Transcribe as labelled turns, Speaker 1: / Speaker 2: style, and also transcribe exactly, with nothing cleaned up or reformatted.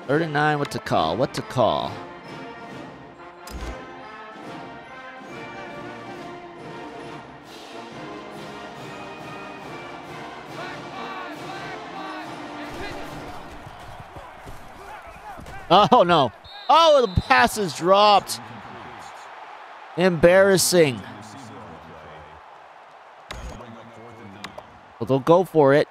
Speaker 1: Third and nine, what to call? What to call? Oh, no. Oh, the pass is dropped. Embarrassing. Well, they'll go for it.